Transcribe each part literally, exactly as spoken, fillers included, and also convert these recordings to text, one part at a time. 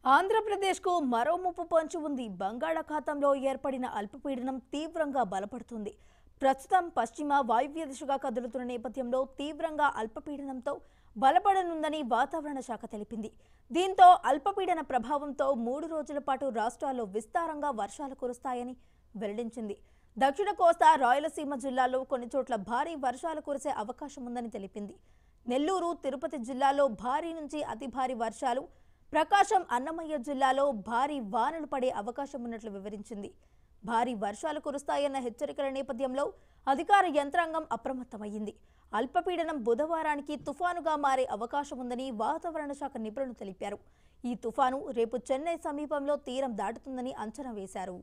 ఆంధ్రప్రదేశ్కు మరో ముప్పు పొంచి ఉంది. బంగాళాఖాతంలో ఏర్పడిన అల్పపీడనం తీవ్రంగా బలపడుతుంది. ప్రస్తుతం పశ్చిమ వాయువ్య దిశగా కదులుతున్న నేపథ్యంలో తీవ్రంగా అల్పపీడనంతో బలపడనుందని వాతావరణ శాఖ తెలిపింది. దీంతో అల్పపీడన ప్రభావంతో మూడు రోజుల పాటు రాష్ట్రాల్లో విస్తారంగా వర్షాలు కురుస్తాయని వెల్లడించింది. దక్షిణ కోస్తా, రాయలసీమ జిల్లాల్లో కొన్ని చోట్ల భారీ వర్షాలు కురిసే అవకాశం ఉందని తెలిపింది. నెల్లూరు, తిరుపతి జిల్లాలో భారీ నుంచి అతి భారీ వర్షాలు, ప్రకాశం, అన్నమయ్య జిల్లాలో భారీ వానలు పడే అవకాశం ఉన్నట్లు వివరించింది. భారీ వర్షాలు కురుస్తాయన్న హెచ్చరికల నేపథ్యంలో అధికార యంత్రాంగం అప్రమత్తమైంది. అల్పపీడనం బుధవారానికి తుఫానుగా మారే అవకాశం ఉందని వాతావరణ శాఖ నిపుణులు తెలిపారు. ఈ తుఫాను రేపు చెన్నై సమీపంలో తీరం దాటుతుందని అంచనా వేశారు.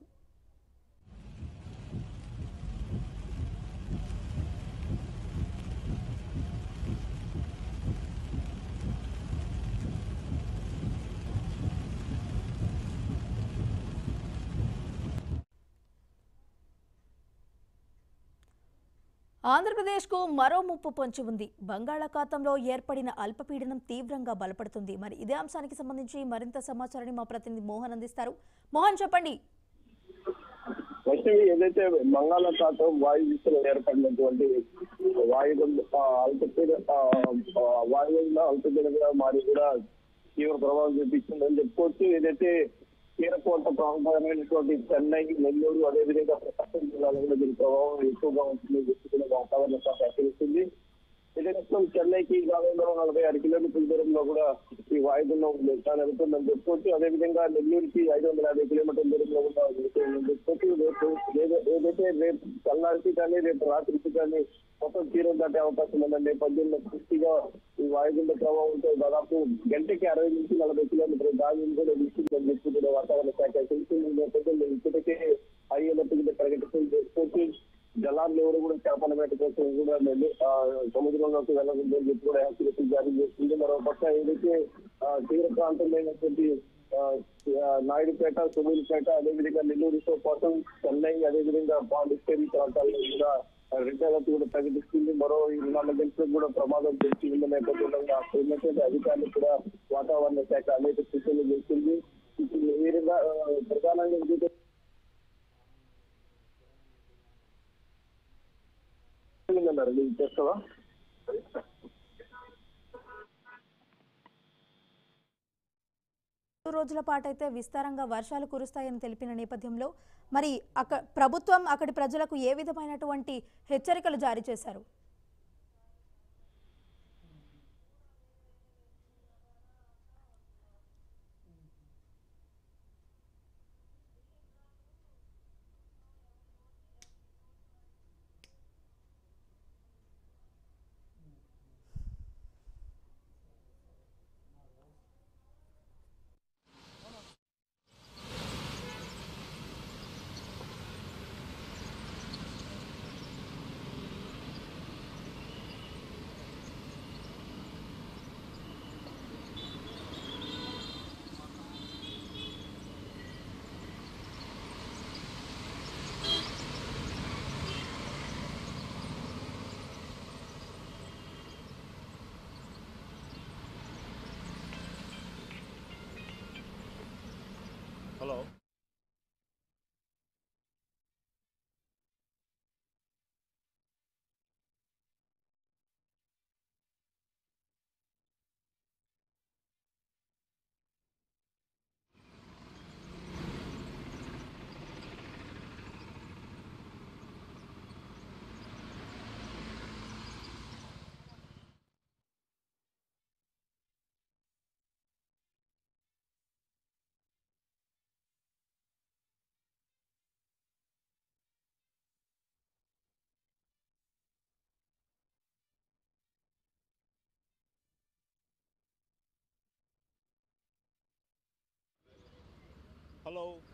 ఆంధ్రప్రదేశ్కు మరో ముప్పు పొంచి ఉంది. బంగాళాఖాతంలో ఏర్పడిన అల్పపీడనం తీవ్రంగా బలపడుతుంది. మరి ఇదే అంశానికి సంబంధించి మరింత సమాచారాన్ని మా ప్రతినిధి మోహన్ అందిస్తారు. మోహన్, చెప్పండి. ఏదైతే బంగాళాఖాతం వాయువ్యలో ఏర్పడినటువంటి వాయుగుండ అల్పపీడన వాయుగుండ అల్పపీడనంగా మారి కూడా తీవ్ర ప్రభావం చూపించిందని చెప్పుకోవచ్చు. ఏదైతే తీర ప్రాంత ప్రాంతమైనటువంటి చెన్నై, నెల్లూరు, అదేవిధంగా ప్రకాశం జిల్లాలో కూడా దీని ప్రభావం ఎక్కువగా ఉంటుందని చెప్పుకునే వాతావరణ శాఖ హెచ్చరిస్తుంది. ఏదైతే చెన్నైకి దాదాపు నలభై ఆరు కిలోమీటర్ల దూరంలో కూడా ఈ వాయుగుండం జరుగుతుందని చెప్పుకోవచ్చు. అదేవిధంగా నెల్లూరుకి ఐదు వందల యాభై కిలోమీటర్ల దూరంలో కూడా చెప్పుకోవచ్చు. రేపు ఏదైతే రేపు తెల్లారికి కానీ రేపు రాత్రికి కానీ మొత్తం తీరం దాటే అవకాశం ఉన్న నేపథ్యంలో పూర్తిగా ఈ వాయుగుండ ప్రభావంతో దాదాపు గంటకి అరవై నుంచి నలభై కిలోమీటర్ల దాని కూడా వీస్తుందని చెప్పుకుంటున్న వాతావరణ శాఖ తెలిసింది. నేపథ్యంలో ఇప్పటికే హై అలర్ట్ కింద ప్రకటించడం చేసుకోవచ్చు. జలాలు ఎవరు కూడా చేపల వేట కోసం కూడా సముద్రంలోకి వెళ్ళకూడదని చెప్పి కూడా హెచ్చరికలు జారీ చేస్తుంది. మరో పక్క ఏదైతే తీర ప్రాంతమైనటువంటి నాయుడుపేట, సుమూరుపేట, అదేవిధంగా నెల్లూరుతో పాటు చెన్నై, అదేవిధంగా పాండిచ్చేరి ప్రాంతాల్లో కూడా రెడ్ అలర్ట్ కూడా ప్రకటిస్తుంది. మరో నాలుగు గంటలకు కూడా ప్రమాదం తెచ్చి ఉన్న నేపథ్యంలో ఉన్నటువంటి అధికారులు కూడా వాతావరణ శాఖ అనేక సూచనలు చేస్తుంది. ఈ విధంగా ప్రధానంగా చేస్తావా రోజుల పాటైతే విస్తారంగా వర్షాలు కురుస్తాయని తెలిపిన నేపథ్యంలో మరి అక్కడ ప్రభుత్వం అక్కడి ప్రజలకు ఏ విధమైనటువంటి హెచ్చరికలు జారీ చేశారు? Hello. Hello.